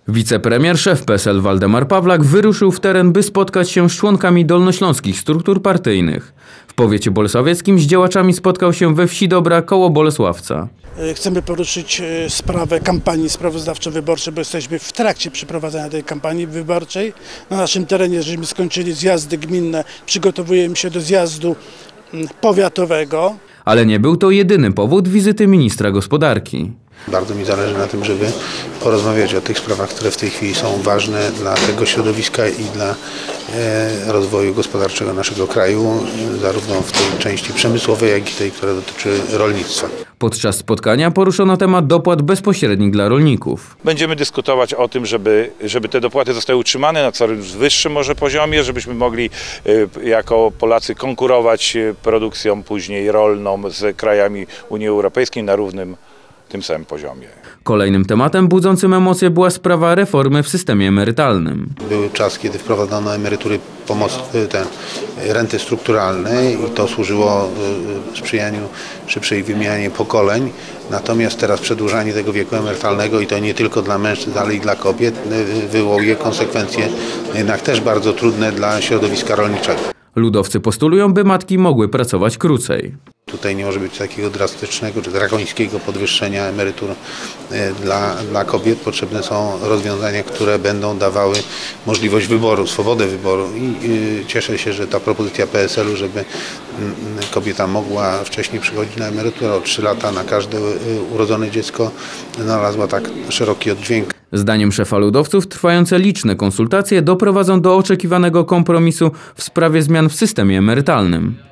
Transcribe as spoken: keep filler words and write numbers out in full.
Wicepremier, szef P S L Waldemar Pawlak wyruszył w teren, by spotkać się z członkami dolnośląskich struktur partyjnych. W powiecie bolesławieckim z działaczami spotkał się we wsi Dobra koło Bolesławca. Chcemy poruszyć sprawę kampanii sprawozdawczo-wyborczej, bo jesteśmy w trakcie przeprowadzania tej kampanii wyborczej. Na naszym terenie, żeśmy skończyli zjazdy gminne, przygotowujemy się do zjazdu powiatowego. Ale nie był to jedyny powód wizyty ministra gospodarki. Bardzo mi zależy na tym, żeby porozmawiać o tych sprawach, które w tej chwili są ważne dla tego środowiska i dla e, rozwoju gospodarczego naszego kraju, zarówno w tej części przemysłowej, jak i tej, która dotyczy rolnictwa. Podczas spotkania poruszono temat dopłat bezpośrednich dla rolników. Będziemy dyskutować o tym, żeby, żeby te dopłaty zostały utrzymane na coraz wyższym może poziomie, żebyśmy mogli e, jako Polacy konkurować produkcją później rolną z krajami Unii Europejskiej na równym tym samym poziomie. Kolejnym tematem budzącym emocje była sprawa reformy w systemie emerytalnym. Był czas, kiedy wprowadzono emerytury pomoc, ten, renty strukturalne i to służyło sprzyjaniu szybszej wymianie pokoleń. Natomiast teraz przedłużanie tego wieku emerytalnego i to nie tylko dla mężczyzn, ale i dla kobiet wywołuje konsekwencje jednak też bardzo trudne dla środowiska rolniczego. Ludowcy postulują, by matki mogły pracować krócej. Tutaj nie może być takiego drastycznego czy drakońskiego podwyższenia emerytur dla, dla kobiet. Potrzebne są rozwiązania, które będą dawały możliwość wyboru, swobodę wyboru. I y, cieszę się, że ta propozycja P S L-u, żeby y, kobieta mogła wcześniej przychodzić na emeryturę o trzy lata na każde y, urodzone dziecko, znalazła tak szeroki oddźwięk. Zdaniem szefa ludowców trwające liczne konsultacje doprowadzą do oczekiwanego kompromisu w sprawie zmian w systemie emerytalnym.